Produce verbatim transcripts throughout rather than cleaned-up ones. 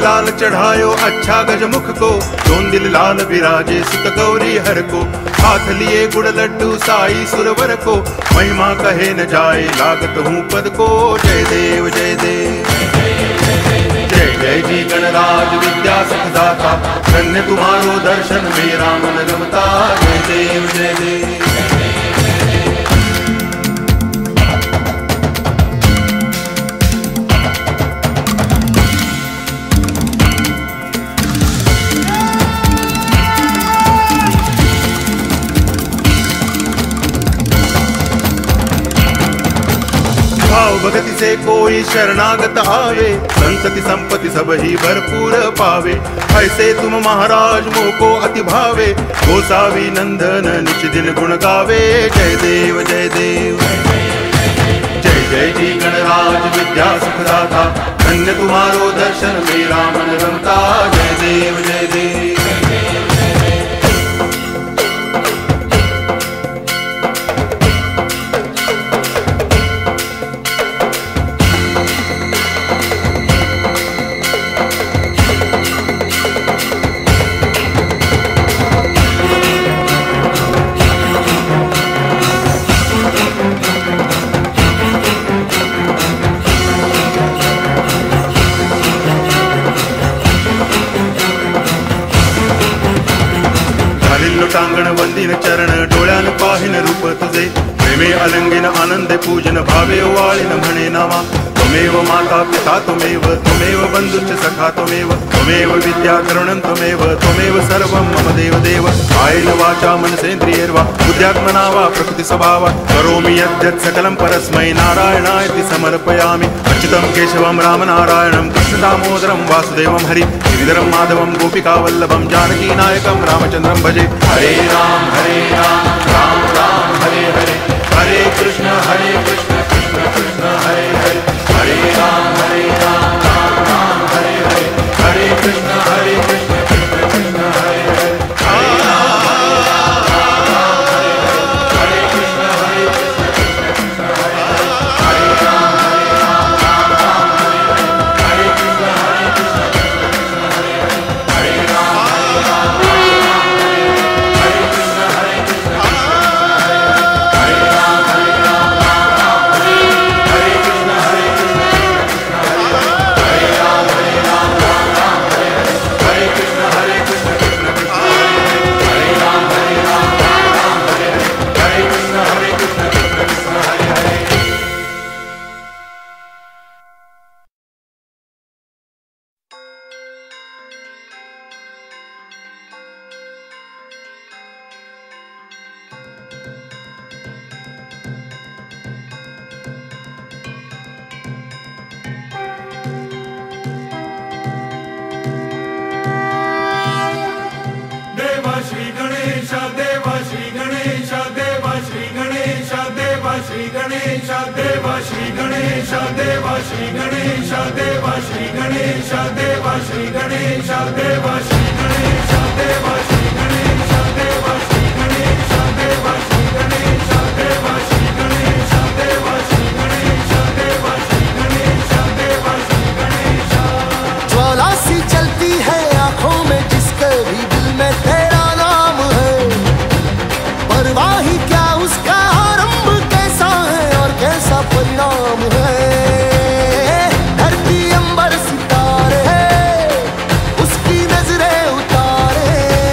लाल चढ़ायो अच्छा गजमुख को, जोन दिल लाल विराजे सुत गौरी हर को। हाथ लिए गुड़ लड्डू साई सुरवर को, महिमा कहे न जाए लागत हूँ पद को। जय देव जय देव जय जय जी गणराज विद्या सुखदाता, धन्य तुम्हारो दर्शन मेरा मन रमता। जय देव जय देव भाव भगति से कोई शरणागत आवे, संतति संपत्ति सब ही भरपूर पावे। ऐसे तुम महाराज मोह को अति भावे, गोसावी नंदन निच दिन गुण गावे। जय देव जय देव जय जय जी गणराज विद्या सुखदाता, धन्य तुम्हारो दर्शन मेरा मन रमता। जय देव जय देव टांगण वंदिन चरण डोळ्यान पाहिन रूप तुझे, प्रेमे अलंगिन आनंदे पूजन भावे वाळिन म्हणे नामा। त्वमेव माता पिता त्वमेव, त्वमेव बंधुश्च सखा त्वमेव, त्वमेव विद्या करुणं त्वमेव, त्वमेव सर्वं मम देव देव। कायेन वाचा मनसेन्द्रियैर्वा बुद्ध्यात्मना वा प्रकृति स्वभावात् करोमि यद्यत् सकलं परस्मै नारायणायति समर्पयामि। अच्युतं केशवं रामनारायणं कृष्ण दामोदरं वासुदेवं हरि गिरिधरं माधवं गोपिकावल्लभं जानकी नायकं रामचन्द्रं भजे। हरे राम हरे राम राम राम हरे हरे, हरे कृष्ण हरे कृष्ण कृष्ण कृष्ण हरे हरे, हरे राम हरे राम राम राम हरे हरे, हरे कृष्ण हरे कृष्ण कृष्ण कृष्ण हरे हरे, हरे राम हरे राम राम राम हरे हरे, हरे कृष्ण हरे कृष्ण कृष्ण कृष्ण हरे हरे, हरे राम हरे राम राम राम हरे हरे, हरे कृष्ण हरे कृष्ण कृष्ण कृष्ण हरे हरे, हरे राम हरे राम राम राम हरे हरे, हरे कृष्ण हरे कृष्ण कृष्ण कृष्ण हरे हरे, हरे राम हरे राम राम राम हरे हरे, हरे कृष्ण हरे कृष्ण कृष्ण कृष्ण हरे हरे, हरे राम हरे राम राम राम हरे हरे, हरे कृष्ण हरे कृष्ण कृष्ण कृष्ण हरे हरे, हरे राम हरे राम राम राम हरे हरे, हरे कृष्ण हरे कृष्ण कृष्ण कृष्ण हरे हरे। देवा श्री गणेश देवा श्री गणेश देवा श्री गणेश देवा श्री गणेश देवा श्री गणेश देवा श्री गणेश देवा श्री गणेश देवा श्री गणेश देवा श्री गणेश देवा श्री गणेश देवा श्री गणेश देवा श्री गणेश देवा श्री गणेश देवा श्री गणेश देवा श्री गणेश देवा श्री गणेश। ज्वाला सी चलती है आंखों में जिसके भी दिल में तेरा नाम है, परवाह ही क्या उसका आरंभ कैसा है और कैसा परिणाम है। धरती अंबर सितारे उसकी नजरें उतारे,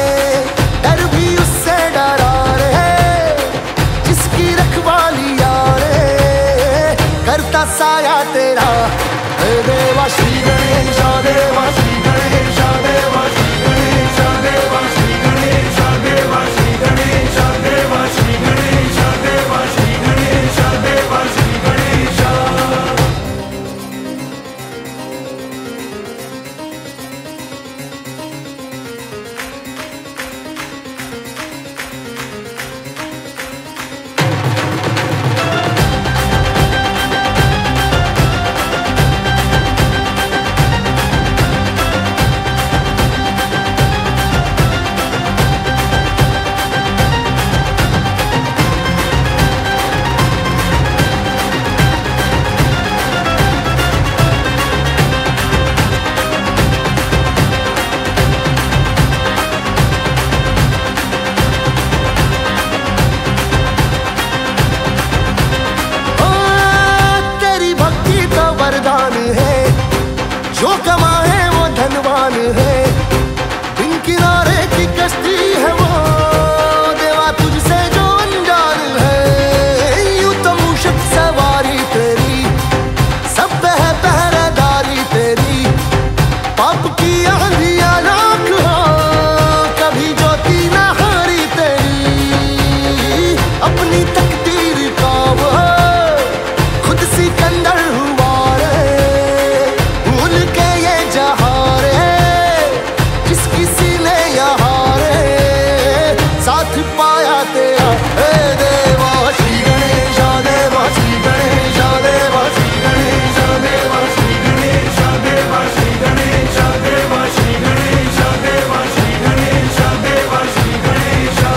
जो कमाए वो धनवान है, बिन किनारे की कश्ती है वो, देवा तुझसे जो अनजान है। यूं तो मूषक सवारी तेरी, सब पे है पहरेदारी तेरी, पाप की आंधियां लाख हो, कभी ज्योति न हारी तेरी। अपनी तकदीर का वो खुद सिकंदर हुआ रे, भूल के ये जहां रे, जिसकी सीने यहाँ रे, साथ पाया तेरा हे देवा। श्री गणेशा देवा, श्री गणेशा देवा, श्री गणेशा देवा, श्री गणेशा देवा, श्री गणेशा देवा, श्री गणेशा देवा, श्री गणेशा देवा, श्री गणेशा।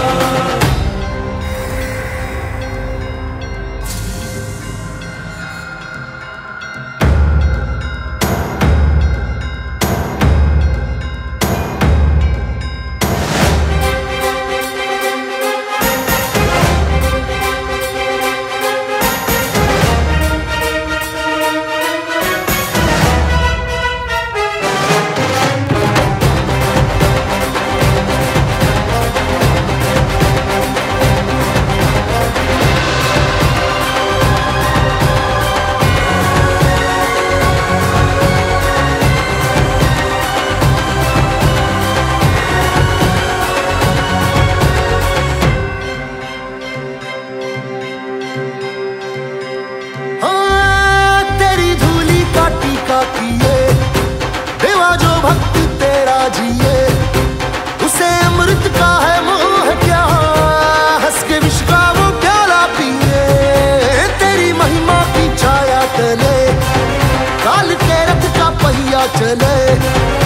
किए देवा जो भक्त तेरा जिए, उसे अमृत का है मोह क्या, हंस के विष का वो प्याला पिए। तेरी महिमा की छाया तले काल के रथ का पहिया चले,